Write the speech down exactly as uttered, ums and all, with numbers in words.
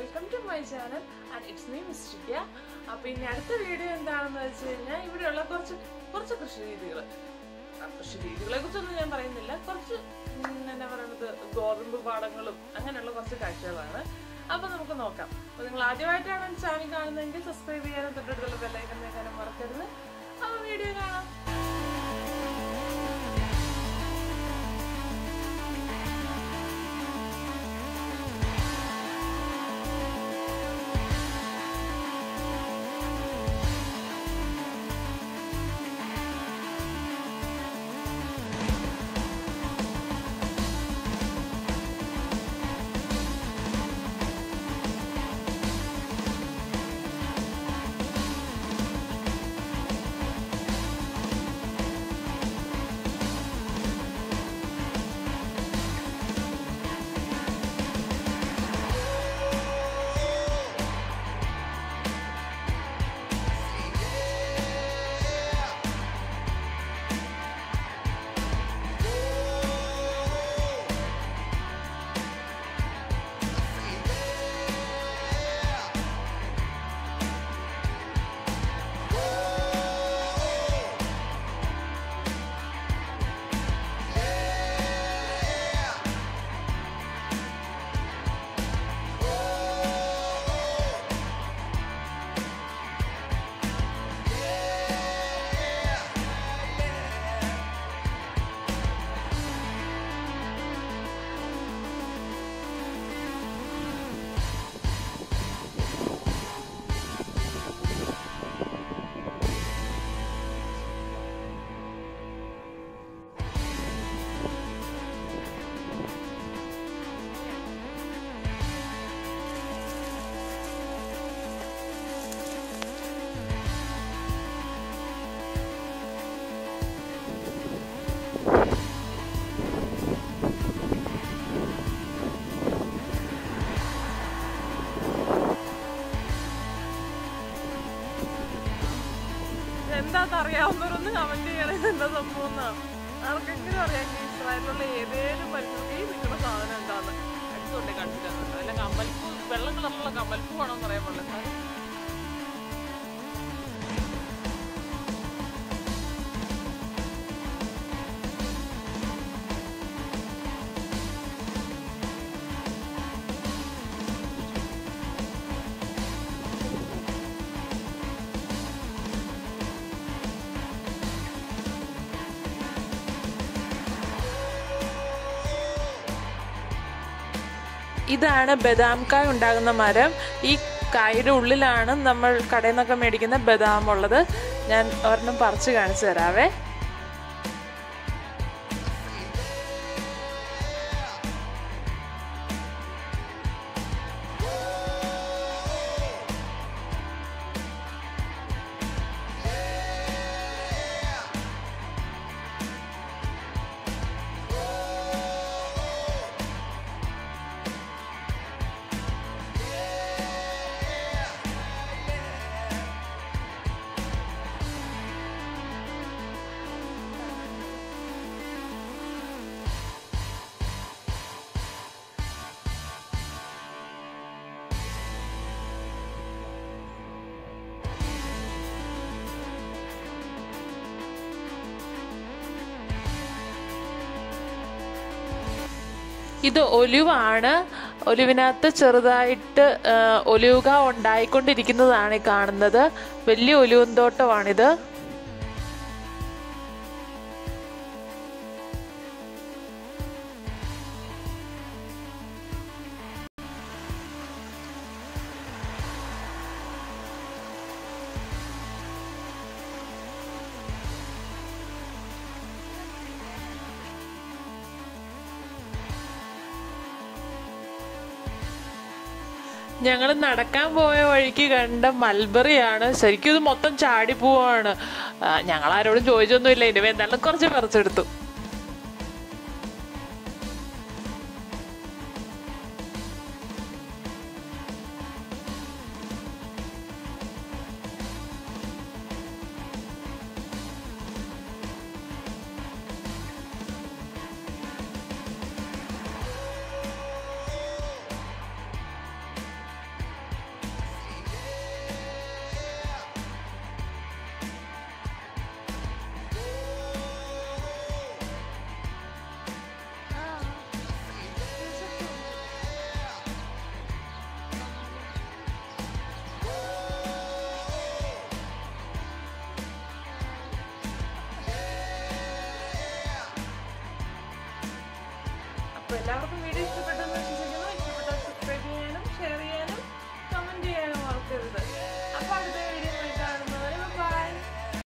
welcome to my channel and it's me Miss Shikya. അപ്പോൾ ഇനി അടുത്ത വീഡിയോ എന്താണെന്ന് വെച്ച് കഴിഞ്ഞാൽ ഇവിടെയുള്ള കുറച്ച് കുറച്ച് കൃഷി രീതികൾ കൃഷി രീതികളെ കുറിച്ചൊന്നും ഞാൻ പറയുന്നില്ല. കുറച്ച് എന്നാ പറയുന്നത് ഗോതമ്പ് പാടങ്ങളും അങ്ങനെയുള്ള കുറച്ച് കാഴ്ചകളാണ്. അപ്പോൾ നമുക്ക് നോക്കാം. അപ്പോൾ നിങ്ങൾ ആദ്യമായിട്ടാണ് ചാനൽ കാണുന്നതെങ്കിൽ സബ്സ്ക്രൈബ് ചെയ്യാനും തൊട്ടടുത്തുള്ള ബെല്ലൈക്കൺ വെക്കാനും മറക്കരുത്. അപ്പോൾ വീഡിയോ കാണാം. എന്താന്ന് അറിയാവുന്നവരൊന്ന് കമന്റ് ചെയ്യണേ. എന്താ സംഭവം എന്നാണ് ആർക്കെങ്കിലും അറിയാം. ഇസ്രായേലിലുള്ള ഏതേലും പരിസ്ഥിതി നിൽക്കുന്ന സാധനം എന്താന്ന് അടുത്തുകൊണ്ടേ കണ്ടിട്ടുണ്ട്. അല്ല കമ്മൽപ്പൂ വെള്ള കളറിലുള്ള കമ്മൽപ്പൂ ആണോന്ന് അറിയാൻ പാടില്ല. ഇതാണ് ബദാം കായ ഉണ്ടാകുന്ന മരം. ഈ കായുടെ ഉള്ളിലാണ് നമ്മൾ കടയിൽ നിന്നൊക്കെ മേടിക്കുന്ന ബദാം ഉള്ളത്. ഞാൻ ഒരെണ്ണം പറിച്ച് കാണിച്ചു തരാവേ. ഇത് ഒലിവാണ്. ഒലിവിനകത്ത് ചെറുതായിട്ട് ഒലിവുക ഉണ്ടായിക്കൊണ്ടിരിക്കുന്നതാണ് ഈ കാണുന്നത്. വലിയ ഒലിവുന്തോട്ടമാണിത്. ഞങ്ങൾ നടക്കാൻ പോയ വഴിക്ക് കണ്ട മൽബറിയാണ്. ശരിക്കും ഇത് മൊത്തം ചാടിപ്പോവാണ്. ഞങ്ങൾ ആരോടും ചോദിച്ചൊന്നുമില്ല. ഇതിന് എന്തായാലും കുറച്ച് പറിച്ചെടുത്തു. അപ്പോൾ എല്ലാവർക്കും വീഡിയോ ഇഷ്ടപ്പെട്ടെന്ന്